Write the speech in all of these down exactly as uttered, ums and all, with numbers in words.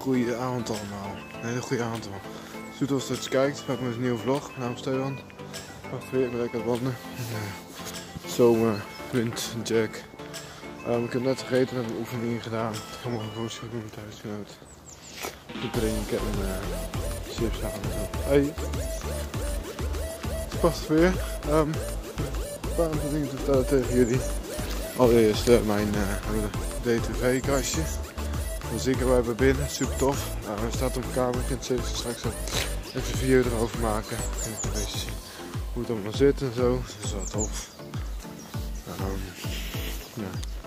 goede avond allemaal. Een hele goede avond allemaal. Goed als je het kijkt, ga ik met een nieuwe vlog. Mijn naam is Stefan. Wacht weer, ik ben lekker aan het wandelen. Zomer, wind, jack. Um, ik heb net gegeten en heb een oefening gedaan. Ik ga morgen gewoon goed met mijn thuisgenoot. Ik drink en uh, chips halen en zo. Hey! Het is prachtig weer. Um, een paar aantal dingen te vertellen tegen jullie. Allereerst uh, mijn uh, D T V-kastje. Dan zie ik er bij binnen, super tof. Nou, hij staat op de kamer, ik kan het straks even een video erover maken. En een beetje zien hoe het allemaal zit en zo. Dat is wel tof. Um, ja.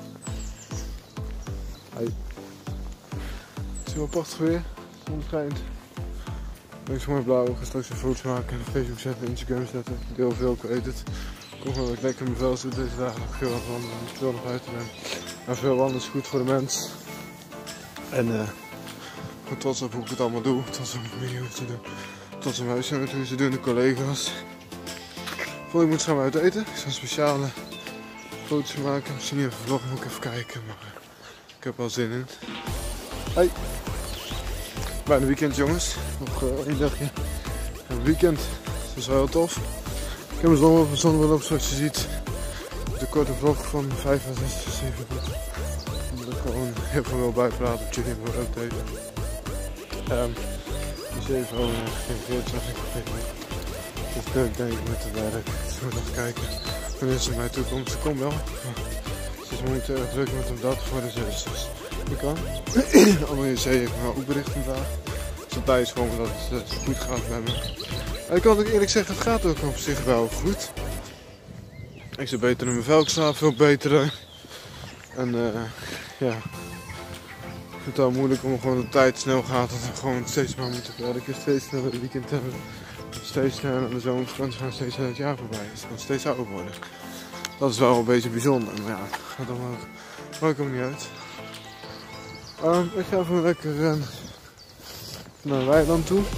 Hey. Het is wel prachtig weer, de zon schijnt. Links mooi blauw, ik ga straks een foto's maken, op Facebook zetten, Instagram zetten. Ik deel veel, ik weet het. Ik kom gewoon dat ik lekker in mijn vel zit deze dagen, dat ik veel aan het wandelen, dat ik veel naar buiten ben. Maar veel wandelen is goed voor de mens. En uh, ik ben trots op hoe ik het allemaal doe, trots op mijn familie hoe ze doen, trots op mijn huisgenoten hoe ze doen, de collega's. Volgende moet gaan we uit eten, ik zal speciale foto's maken, misschien even vloggen, moet ik even kijken, maar uh, ik heb wel zin in. Hey! Bijna weekend jongens, nog uh, één dagje. Een weekend, dat is wel heel tof. Ik heb mijn zonnebril van zonnebril op zoals je ziet. De korte vlog van vijf à zes, zeven minuten. Omdat ik gewoon heel veel wil bijpraten op jullie en wil updaten. Um, dus even al gereageerd zag ik op Facebook. Het is druk denk ik met het werk. Dus we moeten even kijken wanneer ze naar mij toe komt. Ze komt wel. Ze is momenteel erg druk met hem dat voor de zus. Dus dat kan. Allemaal je zei ik maar ook bericht vandaag. Dus bij is gewoon dat het uh, goed gaat met me. En ik kan ook eerlijk zeggen, het gaat ook op zich wel goed. Ik zit beter in mijn vel, ik slaap veel beter. En uh, ja, ik vind het wel moeilijk om gewoon de tijd snel gaat. Dat we gewoon steeds maar moeten werken, steeds sneller het weekend hebben. Steeds sneller aan de zomervakantie gaan, steeds sneller het jaar voorbij. Dus het kan steeds ouder worden. Dat is wel een beetje bijzonder. Maar ja, het gaat allemaal ook, maakt ook niet uit. Um, ik ga even lekker uh, naar een weiland toe.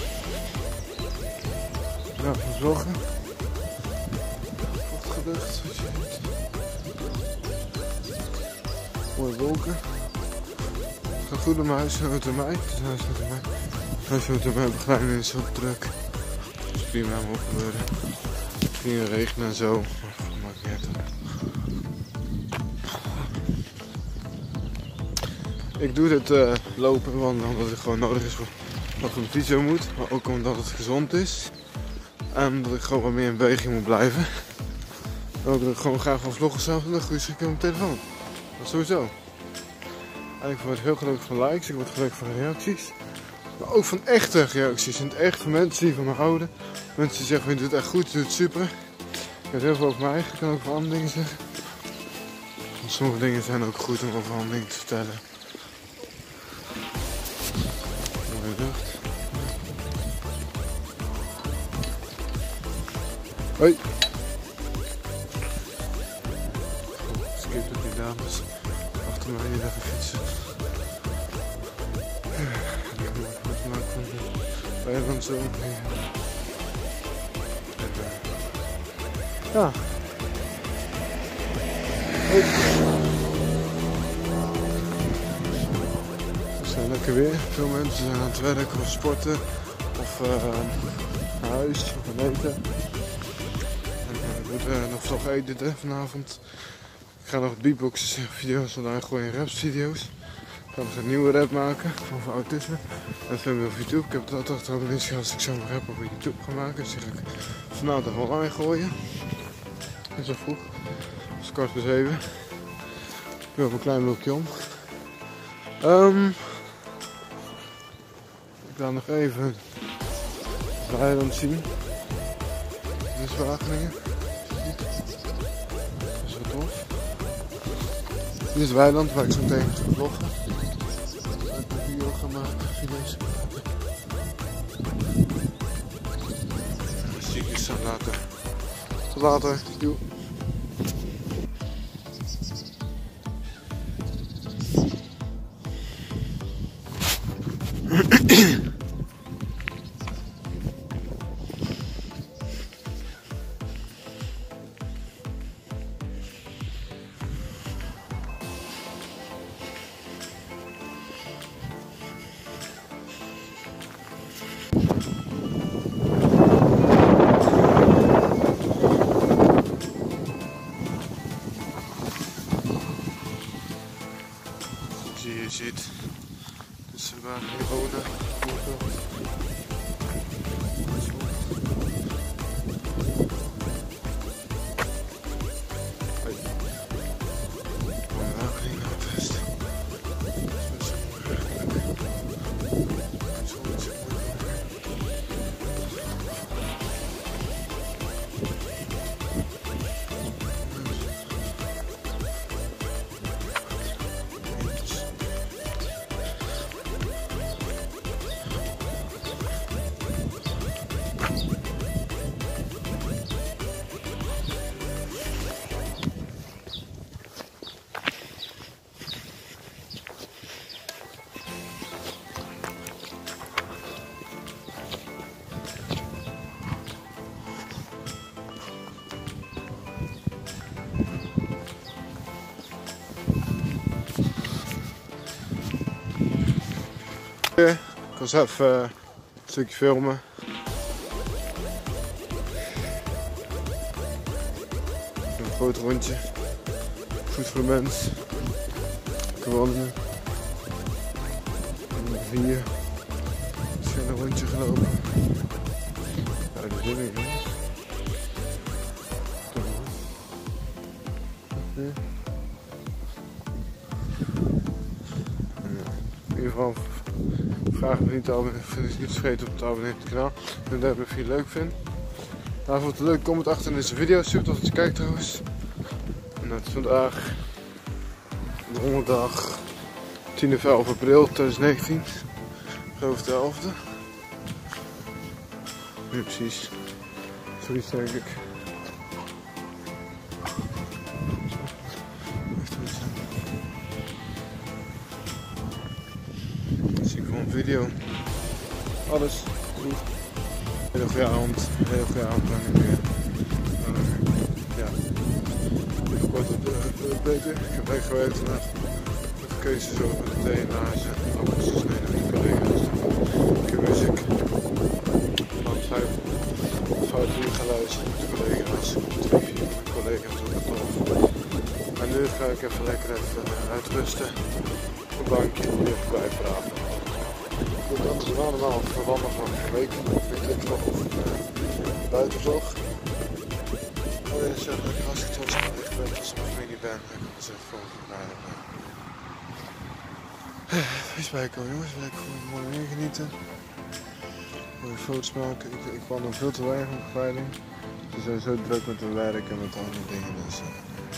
Ja, van zorgen. Prachtige lucht, zoals je ziet. Mooie wolken. Het gaat goed met mijn huisgenoot en mij. Het is huisgenoot en mij. Huisgenoot en mij begeleiden is ook druk. Dat is prima, moet gebeuren. Het ging regenen en zo. Maar dat maakt niet uit. Ik doe dit uh, lopen en wandelen omdat het gewoon nodig is voor dat ik op de fiets zo moet. Maar ook omdat het gezond is. En omdat ik gewoon wat meer in beweging moet blijven. En ook dat ik gewoon graag van vloggen zelf en dan goed schikken op mijn telefoon. Dat is sowieso. En ik word heel gelukkig van likes, ik word gelukkig van reacties. Maar ook van echte reacties. En echt van mensen die van me houden. Mensen die zeggen, je doet het echt goed, je doet het super. Ik heb heel veel over mij eigen, ik kan ook van andere dingen zeggen. Want sommige dingen zijn ook goed om over andere dingen te vertellen. Mooie lucht. Hoi! Skip op die dames achter mij die leggen fietsen. Ik heb wat gemaakt van de weiland zo. Ja. Hoi! Het is lekker weer. Veel mensen zijn aan het werk of sporten of uh, naar huis of aan eten. Ik moet uh, nog vlog editen vanavond. Ik ga nog beatboxen video's online gooien in raps video's. Ik ga nog een nieuwe rap maken over autisme. En filmen op YouTube. Ik heb het altijd achteraf niet als ik zo'n rap op YouTube ga maken. Dus die ga ik vanavond nog online gooien. Dat is al vroeg. Het is kwart voor zeven. Ik wil op een klein blokje om. Um, ik laat nog even het weiland zien. Dit is Wageningen. Dat is wel tof. Dit is het weiland waar ik zo meteen ga vloggen. Waar ik een video ga maken. Video's ga maken. Muziekjes zijn later. Tot later. Doei. Zoals je hier ziet, dus waar we hier wonen, ik was even uh, een stukje filmen. Een groot rondje. Goed voor de mens. Lekker wandelen. En vier. Dus een rondje gelopen. Ja, de zin in, jongens. In ieder geval. Vraag me niet te abonneren, niet vergeten om te abonneren op het kanaal. En dat ik het leuk vind. Nou, vond het leuk, comment achter in deze video. Super dat je kijkt trouwens. En het is vandaag donderdag tien of elf april tweeduizend negentien. Geloof de elfde. Ja, precies. Zoiets denk ik. Video. Alles goed. Heel goede avond. Heel goede avond lang weer. Uh, ja. Even kort op de beter. Ik heb echt gewerkt vandaag. Even keuzes over de thee en laarzen. Appels gesneden met collega's. Ik heb muziek. Van vijf, vijf uur gaan luisteren met de collega's. Drie, vier collega's op de tafel. En nu ga ik even lekker even uitrusten. Op een bankje en even bijpraten. Goed, dat is allemaal verwandeld van een week. Ik denk nog of ik uh, buiten vlog. Oh ja, zeg dat ik hartstikke trots echt ben als ik mijn familie ben. Ik kan eens even gewoon naar Wees bijkomen jongens, lekker gewoon mooi weer genieten. Mooie foto's maken. Ik, ik wandel veel te weinig op beveiliging. Het is sowieso druk met mijn werk en met andere dingen. Dus, uh,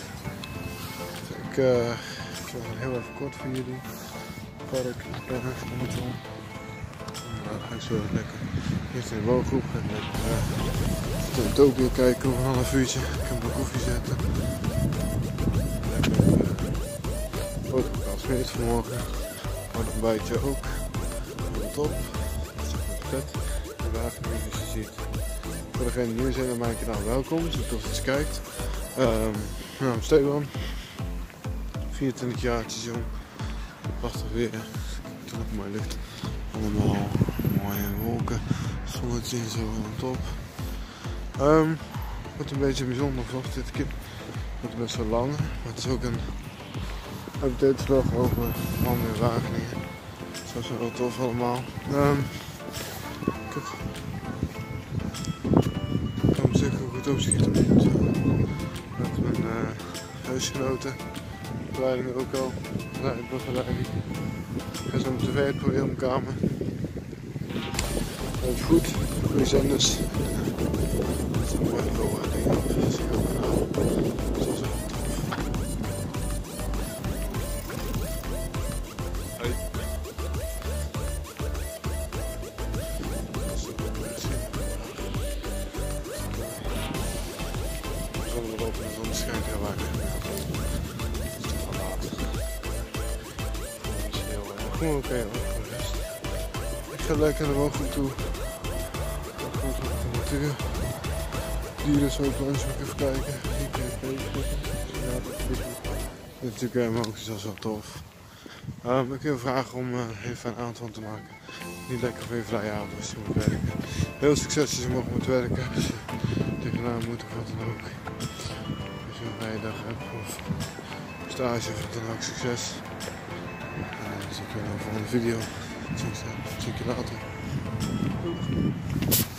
ik uh, vind het heel even kort voor jullie. Park, ik ben even om het om. Dan ga ik zo even lekker eerst in de woongroep. Ga ik lekker uh, Utopia kijken over een half uurtje. Ik kan mijn koffie zetten. Lekker uh, podcast meet vanmorgen. Maar een ontbijtje ook. Op top. Dat is echt vet. En waar ik nu dus je ziet. Voor degenen die nieuw zijn op mijn kanaal, welkom. Zo tof dat je kijkt. Um, nou, Steban. vierentwintig jaartjes jong. Prachtig weer. Toen ook mooi lucht. Allemaal mooie wolken. Zonnetje en zo aan top. Um, wordt een beetje een bijzonder vlog dit keer. Het wordt best wel lang. Maar het is ook een update vlog over landen in Wageningen. Dat is wel tof allemaal. Um, ik heb... Ik kan me zeker goed opschieten met, uh, met mijn uh, huisgenoten. Begeleiding ook al. Begeleiding. Ik ga zo mijn tv uitproberen op mijn kamer. Dat is goed. Goede zenders. Dat is een mooie logo. Dat zie ik ook kanaal. Dat is wel tof. Hoi. De zon erop en de zon schijnt heel erg. Oké, okay, ik ga lekker naar de woongroep toe. Goed op de natuur. Dieren zo langs ook even kijken. Dit is natuurlijk helemaal ook, dat is wel tof. Um, ik wil vragen om uh, even een aantal te maken. Niet lekker voor je vrije avond als je moet werken. Heel succes als je mogen moet werken. Als je tegenaan moet of wat dan ook. Als je een vrije dag hebt of stage of wat dan ook, succes. En dan zie ik je in de volgende video. Zie ik je later.